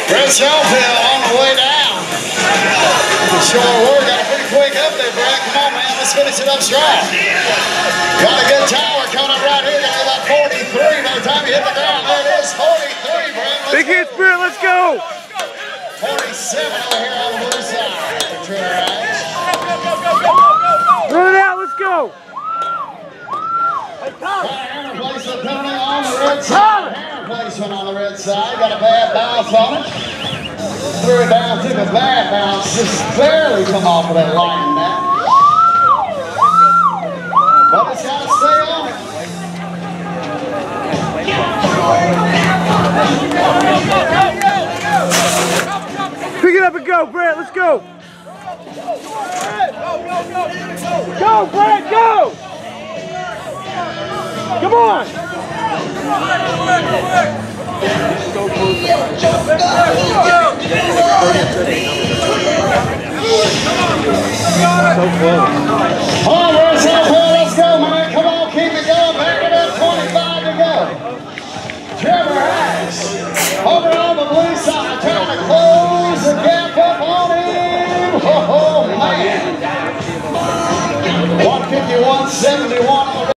Brett Shawfield on the way down. Sure word, got a pretty quick up there, Brett. Come on, man, let's finish it up strong. Got a good tower coming up right here. Got about 43 by the time you hit the ground. There it is, 43, Brett. Big hit, Spirit, let's go. 47 over here on the blue side. Run it out, let's go. Hammer placement penalty on the red side. Hammer placement on the red side. Got a bad bounce on it. Threw it down, took a bad bounce. Just barely come off of that line now. But it's got to stay on it. Pick it up and go, Brett, let's go. Go, Brett, go! Come on! So close. Oh, where's that? Let's go, man. Come on, keep it going. Back it up, 25 to go. Trevor Harris over on the blue side trying to close the gap up on him. Oh, man. 151.71 on the